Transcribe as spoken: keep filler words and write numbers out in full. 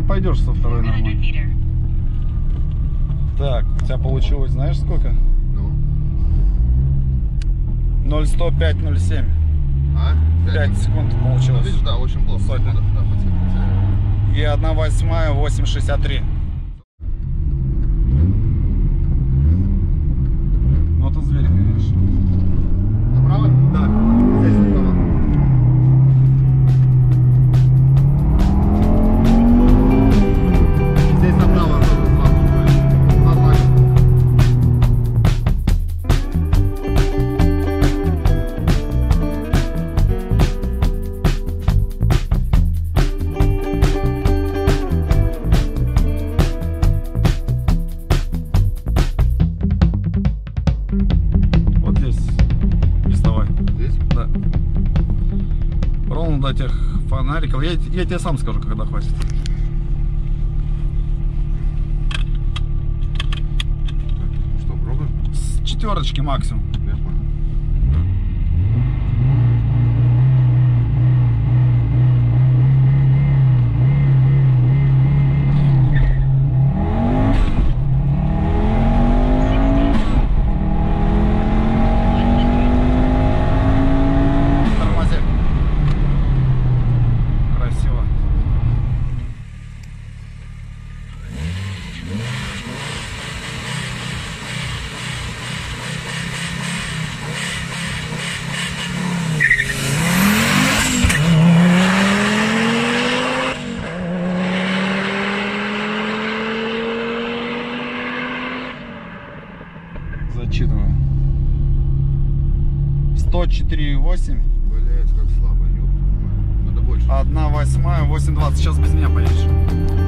пойдешь со второй нормально. Так, у тебя получилось, знаешь сколько? Ну. ноль сто пять ноль семь. А? пять секунд получилось. Ну, видишь, да, очень плохо. Сотня. Да, да, И одна восьмая восемь шестьдесят три. Ну это зверь, конечно. Направо? Да. Здесь направо. Здесь направо тоже сразу же. На знак. Вот здесь. Приставай. Здесь? Да. Ровно до тех фонариков. Я, я тебе сам скажу, когда хватит. Что, пробуем? С четверочки максимум. Я понял. Тормози. Красиво. Зачитываю. сто четыре и восемь. Блять, как слабо, ёб твою мать. Надо больше. одна восьмая восемь двадцать. Сейчас без меня поедешь.